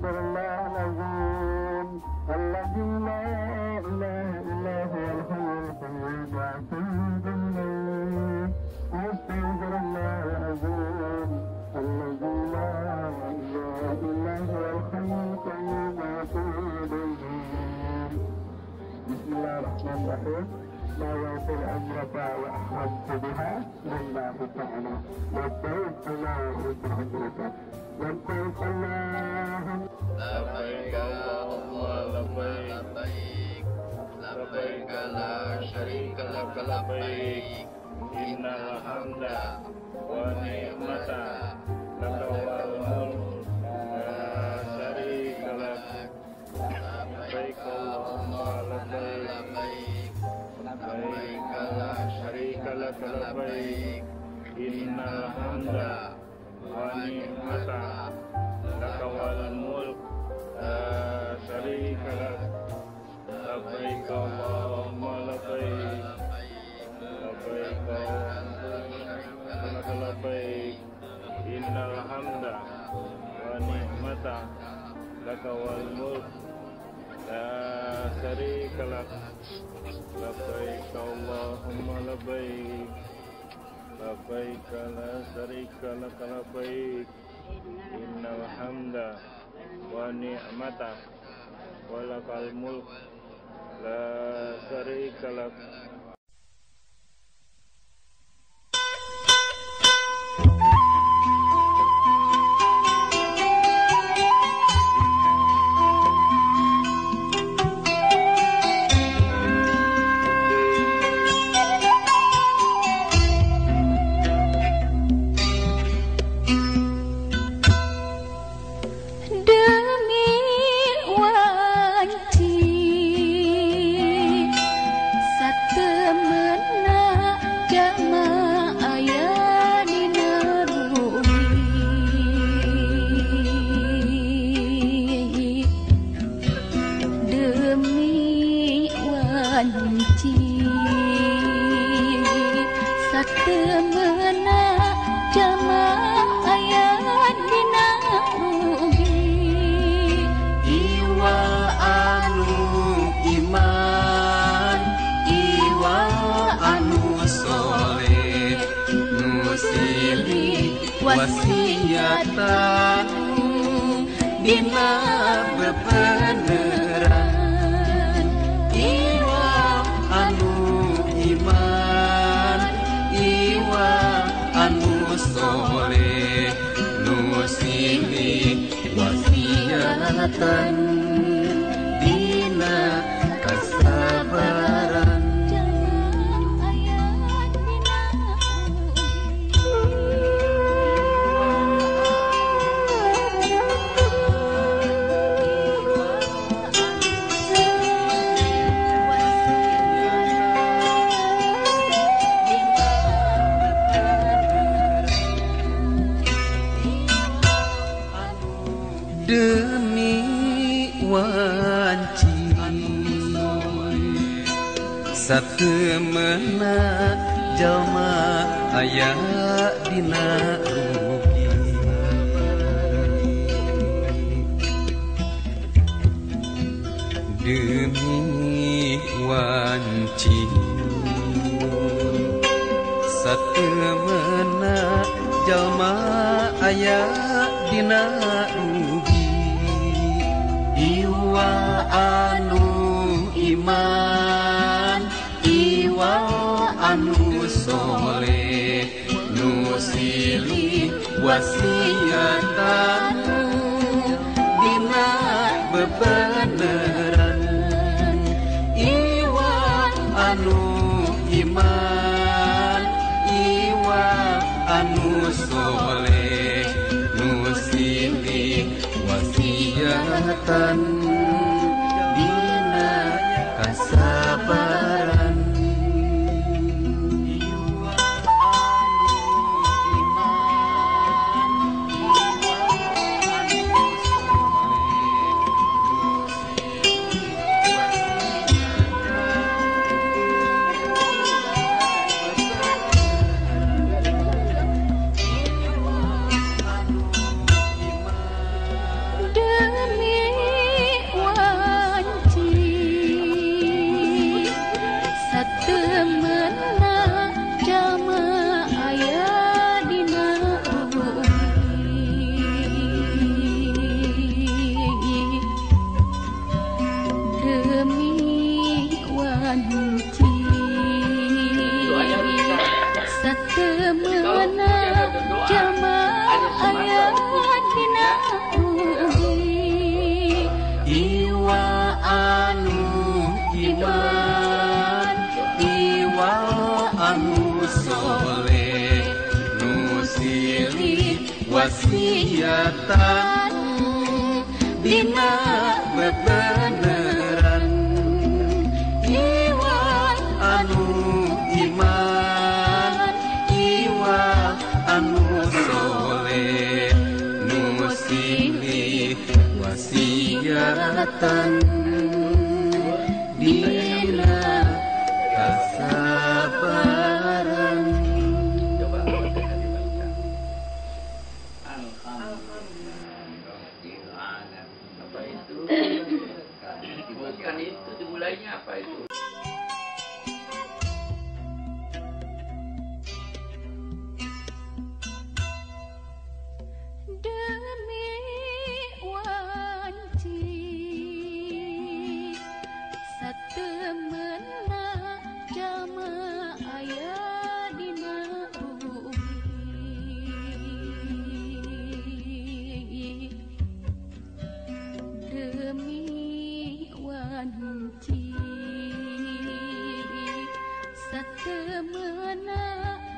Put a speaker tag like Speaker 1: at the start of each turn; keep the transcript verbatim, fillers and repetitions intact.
Speaker 1: Bismillahirrahmanirrahim. Nawatul umrata wa ahramtu biha lillahi ta'ala. Labbaik Allahumma labbaik Allahumma
Speaker 2: labbaik Allahumma labbaik labbaik la syarika lak labbaik innal hamda wa ni'mata laka wal mulk la syarika lak labbaik Allahumma labbaik labbaik la syarika lak labbaik innal hamda wa ni'mata laka wal mulk la syarika lak labbaik Allahumma labbaik labbaik laka labbaik innal hamda wa ni'mata laka wal mulk la syarika lak labbaik Allahumma labbaik labbaik la syarika lak labbaik innal hamda wa ni'mata wa lakal mulk la syarika lak.
Speaker 3: Wasiatan dina bebeneran iwa anu iman iwa anu soleh nu silih wasiatan dina kasabaran. Demi wanci satemena jalma aya dina rugi demi wanci satemena jalma aya dina rugi iwa anu iman iwa anu soleh nu silih wasiatan dina bebeneran iwa anu iman iwa anu soleh nu silih wasiatan dina kasabaran.
Speaker 4: Demi wanci satemena jamaah ayat dina rugi
Speaker 3: Iwa anu iman Iwa anu soleh Nu silih wasiatan Dina bebeneran Iwa anu iman Iwa anu soleh Nu silih wasiatan Dina kasabaran
Speaker 5: Bukan itu, dimulainya apa itu?
Speaker 4: demi wanci satemena jamaah ayat dina rugi demi wanci satemena